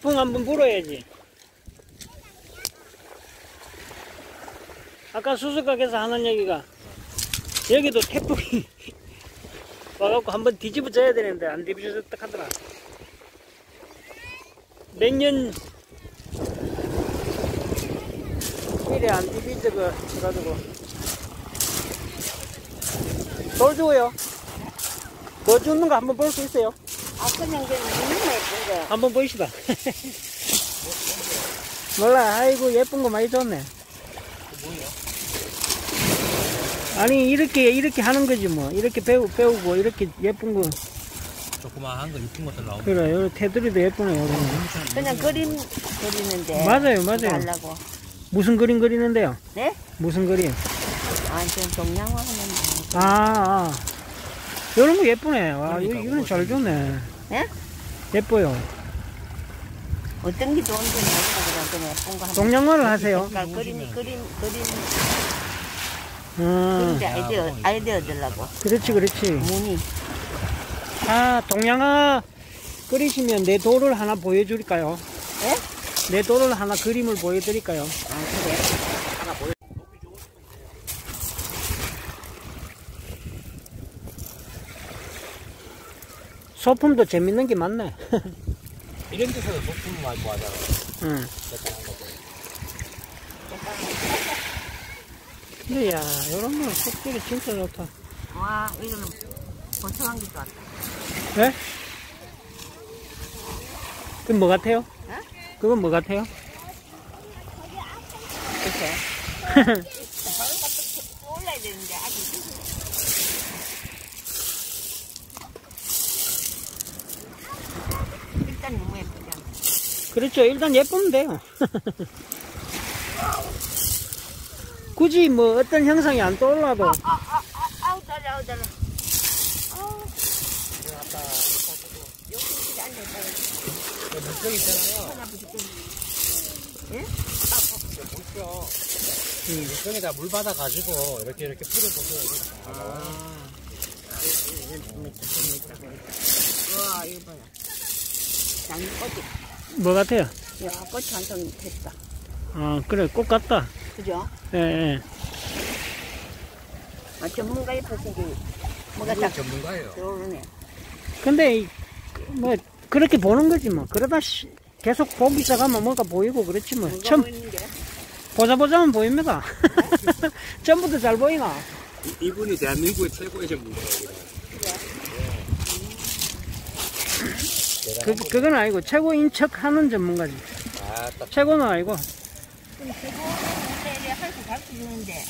태풍 한번 불어야지. 아까 수수각에서 하는 얘기가 여기도 태풍이 와갖고 한번 뒤집어져야 되는데 안 뒤집어졌다 하더라. 몇년 미래 안 뒤집어져가지고. 돌 주워요. 뭐 주는 거 한번 볼 수 있어요? 아, 그냥 그 너무 예쁜 거. 한번 보이시다. 몰라. 아이고 예쁜 거 많이 줬네. 아니 이렇게 하는 거지 뭐. 이렇게 배우고 이렇게 예쁜 거. 조그마한 거 이쁜 것들 나오고. 그래. 요 테두리도 예쁘네요. 그냥 그림 그리는데. 맞아요. 하려고. 무슨 그림 그리는데요? 네? 무슨 그림? 아, 전 동양화 하는데. 아. 이런 거 예쁘네. 와, 이건 잘 줬네. 예? 예뻐요. 어떤 게 좋은지 모르겠어. 그냥 예쁜 거. 동양화를 하세요. 그러니까 그림. 아, 아이디어 얻으려고. 그렇지. 무늬. 아, 동양화 그리시면 내 돌을 하나 보여줄까요? 예? 내 돌을 하나 그림을 보여드릴까요? 아, 그래? 하나 보여. 소품도 재밌는 게 많네. 이런 데서도 소품을 많이 구하잖아. 응. 약간 거. 근데 야, 이런 거 속들이 진짜 좋다. 와, 이거는 보청한 게 좋았다. 네? 그건 뭐 같아요? 어? 그건 뭐 같아요? 글쎄. 올라야 되는데, 아직. 일단 너무 예쁘잖아. 그렇죠. 일단 예쁘면 돼요. 굳이 뭐 어떤 형상이 안 떠올라도. 아우, 달라. 아우. 여기 앉아있다. 물병 있잖아요. 예? 물병. 물병에다 물 받아가지고 이렇게 뿌려보세요. 우와, 이거 봐요. 장꽃이. 뭐 같아요? 야, 꽃이 완전 됐다. 아, 그래. 꽃 같다. 그죠? 예. 아, 전문가의 퍼센트 뭐가 이건 딱 전문가예요. 들어오네. 근데 뭐 그렇게 보는 거지 뭐. 그러다 계속 보기 시작하면 뭔가 보이고 그렇지 뭐. 뭐가 처음 보이는데? 보자면 보입니다. 전부터 잘 보이나? 이분이 대한민국의 최고의 전문가예요. 그건 아니고 최고인 척 하는 전문가지. 최고는 아니고. 그럼 최고인데 할수 갈수 있는데.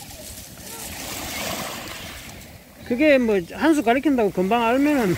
그게 뭐 한 수 가리킨다고 금방 알면은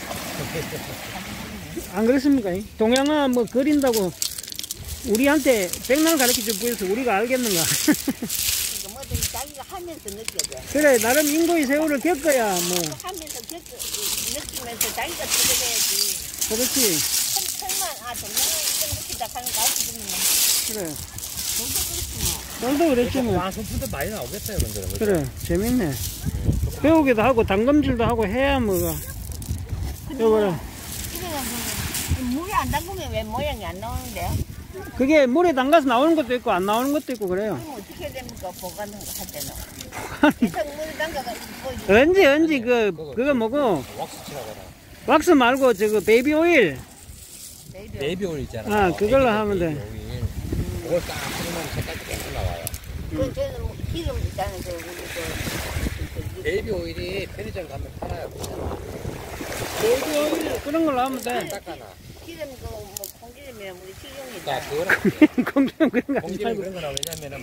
안 그렇습니까? 동양화 뭐 그린다고 우리한테 백날 가르쳐줘 보여서 우리가 알겠는가? 그러니까 뭐든지 자기가 하면서 느껴져. 그래, 나름 인고의 세월을 겪어야 뭐. 하면서 느끼면서 자기가 들어가야지. 그렇지. 천만, 동양화 이런 느끼다 하는 거 가르쳐주면. 그래. 저도 그렇지 뭐. 너도 그랬지 뭐. 소품도 많이 나오겠어요, 그런 그래, 재밌네. 배우기도 하고 담금질도 하고 해야 뭐가. 여봐라. 물에 안 담그면 왜 모양이 안 나오는데? 그게 물에 담가서 나오는 것도 있고 안 나오는 것도 있고 그래요. 그럼 어떻게 해야 됩니까? 보관하는 거 할 때는. 계속 물에 담가가 보여주고. 언제 그거 뭐고 왁스 칠하거나. 왁스 말고 저거 베이비 오일. 베이비 오일 있잖아. 아, 그걸로 하면 돼. 그걸 딱 뿌리면 색깔이 계속 나와요. 그건 저는 뭐 기름 있다는 저 베이비 오일이 편의점 가면 팔아요. 베이비 오일 그런 걸로 하면 돼. 닦아놔. 기름 뭐 콩기름이랑 우리 그러니까 식용이다. 그거랑 공기름 그런 거 하지 공기름 말고 그런 거나 왜냐면은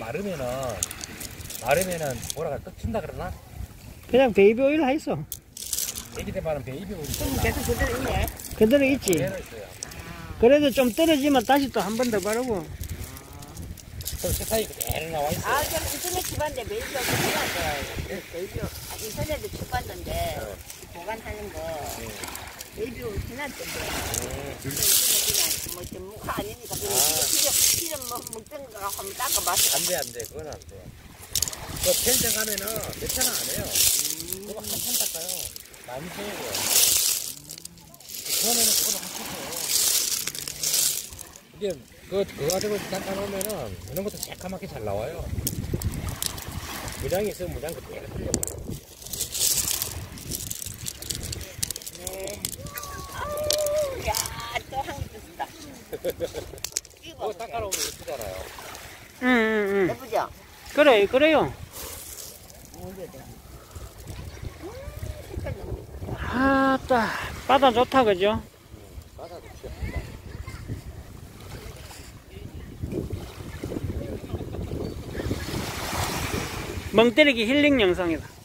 마르면은 뭐라 그래 떡친다 그러나? 그냥 베이비 오일 하있어. 애기 때 바른 베이비 오일. 그럼 계속 그대로 있네. 그대로 있지. 그대로 있어요. 그래도 좀 떨어지면 다시 또 한 번 더 바르고. 그럼 색깔이 그대로 나와 있어요. 아, 저는 인터넷 집안데 메이저가 필요한데 메이저 인터넷에 쳐봤는데 보관하는 거 메이저 지났던데 인터넷이나 뭐 전문가 아니니까 기름 뭐 묻은 거 한번 닦아봤어. 안 돼. 그건 안 돼. 그 편의점 가면은 몇 천 원 안 해요. 그거 한참 닦아요. 많이 세고. 그러면은 그거는 한참 해요. 이게 그거 가지고 닦아놓으면은 이런 것도 새까맣게 잘 나와요. 무장이 있으면 무장 그대로 흘려버려. 네. 아우, 야, 또 한 개 줬다. 그거 닦아놓으면 예쁘잖아요. 응. 예쁘죠? 그래, 그래요. 언제 돼? 색깔 너무 예쁘다. 아따, 바다 좋다, 그죠? 바다도 귀엽다. 멍 때리기 힐링 영상이다.